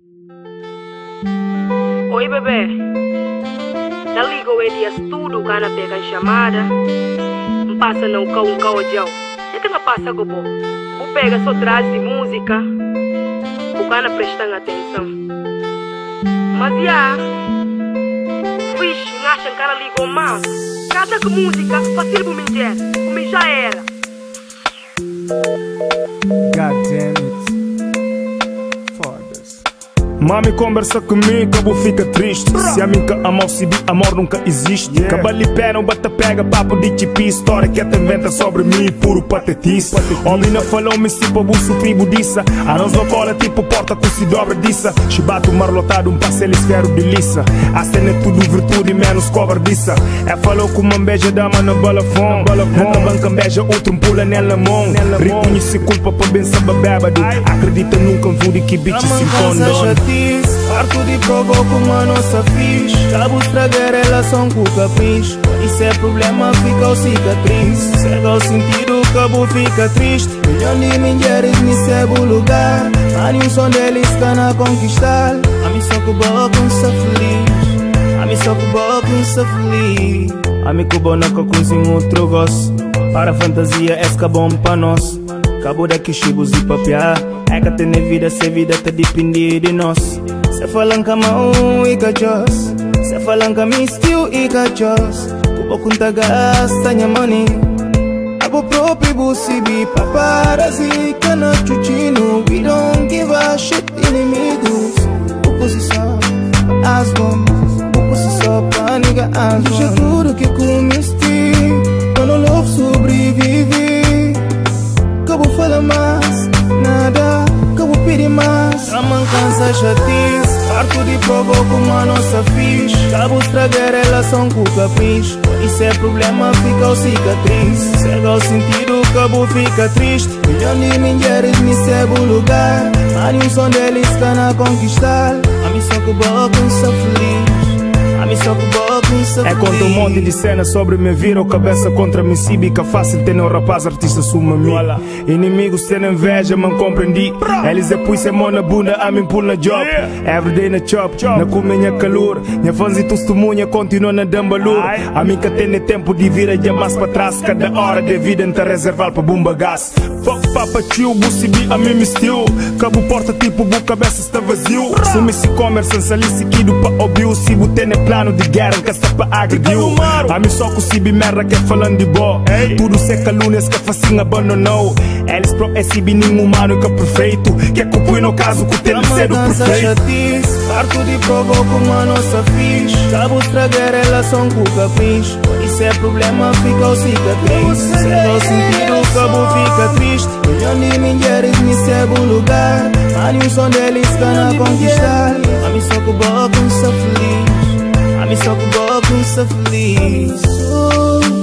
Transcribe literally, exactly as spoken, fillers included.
Oi, bebê. Já ligou ele a tudo o cara pega a chamada. Não passa não com um caojão. E que não passa com o O pega só traz de música. O cara presta atenção. Mas já fixe, acha que o cara ligou mal. Cada que música, fácil para mim, como já era. God damn it. Mami conversa comigo, eu fica triste. Se a mim que amor se bi, amor nunca existe. Yeah. Cabali pé, não bata pega, papo de tipi. História que te inventa sobre mim, puro patetice. Homem não falou, me se para buço pibo disso. A nós não cola tipo porta que se dobra disso. Chibato marlotado, um passe eles quero de liça. A cena é tudo virtude, menos covardiça. É falou com uma beija dama na balafão. Na banca beija, outro pula nela mão. Reconhece culpa para bem saber bêbado. Acredita nunca vou de que bitch se condona. Parto de provoco uma nossa fixe. Cabo estragar a relação com o capricho. Isso é problema, fica o cicatriz. Cega o sentido, cabo fica triste. Milhão de mulheres nesse é o lugar. Mas nenhum som deles está na conquistar. A mim só que o boco se feliz. A mim só que o boco se feliz. A mim que o boneco com outro gosto. Para a fantasia, é bom para nós. Cabo daqui chibos e papiar. É que tem vida, se vida te depende de nós. Se falam que mão e cachos, se falam que me estilo e cachos. Cubo conta gasta minha money. Abo próprio busi bi paparazzi. Cana chuchino, we don't give a shit inimigos. Oposição, as bombas. Oposição, pânica, as bombas. Eu juro que comiste, eu não love sobreviver. Cabo fala mais, nada, cabo pedir mais. A man cansa chatice, parto de provoco uma nossa fixe. Cabo estragar a relação com o capricho. Isso é problema, fica o cicatriz. Cega o sentido, cabo fica triste. Milhão de mulheres me segue o lugar. Mas nenhum som deles está na conquistar. A mim só que o boco se feliz. É contra um monte de cena sobre me vira cabeça contra mim cívica. Fácil ter um rapaz artista suma mim. Inimigos tendo inveja, man compreendi. Eles é pus é mão na bunda, a mim pull na job. Everyday na chop, na come minha calor. Minha fãs e testemunha continua na dambalur. A mim que tem tempo de vir a mais para trás. Cada hora de vida está reservado para bomba gás. Fuck papa tio, bussi bi a mim me estilo. Cabo porta tipo bu cabeça está vazio. Sumi se comer sem salir seguido para ouvir. Se botem plano de guerra que está para agredir. A mim só consigo merda que é falando de boa. Tudo seca lunes que facinho abandonou. Eles pro esse nenhum humano que é perfeito. Que é cupo no caso que tem de ser o perfeito. Parto de provoco uma nossa fixe. Cabo estragar a relação com o capricho. Isso é problema, fica o cicatriz. Cega o sentido, cabo fica triste. Milhão de mulheres me segue o lugar. Mas nenhum som deles está na conquistar. A mim só que o boco se feliz. A mim só que o boco se feliz.